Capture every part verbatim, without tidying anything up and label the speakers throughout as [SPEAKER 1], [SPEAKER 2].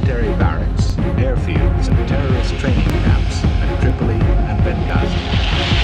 [SPEAKER 1] military barracks, airfields, and terrorist training camps at Tripoli and Benghazi.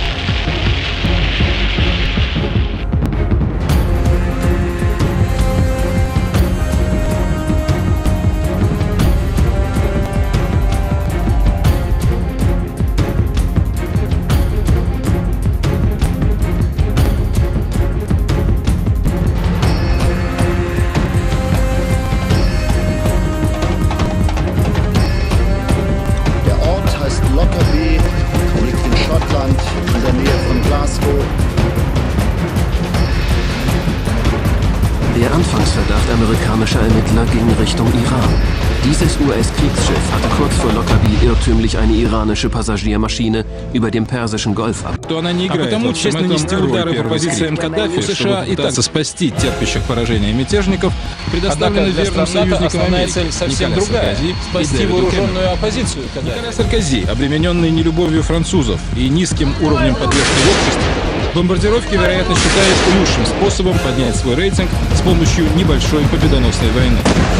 [SPEAKER 2] Der Anfangsverdacht amerikanischer Ermittler ging Richtung Iran. Dieses U S-Kriegsschiff hatte kurz vor Lockerbie irrtümlich eine iranische Passagiermaschine über dem Persischen Golf ab.
[SPEAKER 3] А потому честь нанести удары по позициям Каддафи у США и пытаться спасти терпящих поражения мятежников предоставлены верным союзникам Америки Николя Саркози спасти вооруженную оппозицию Николя Саркози, обремененный нелюбовью французов и низким уровнем поддержки в обществе, бомбардировки, вероятно, считает лучшим способом поднять свой рейтинг с помощью небольшой победоносной войны.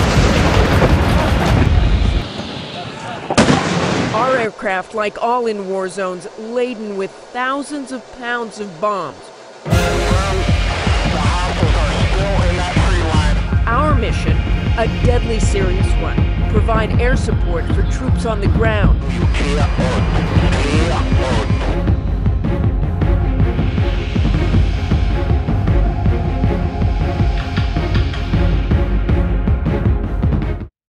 [SPEAKER 4] Our aircraft, like all in war zones, laden with thousands of pounds of bombs. Our mission, a deadly serious one, provide air support for troops on the ground.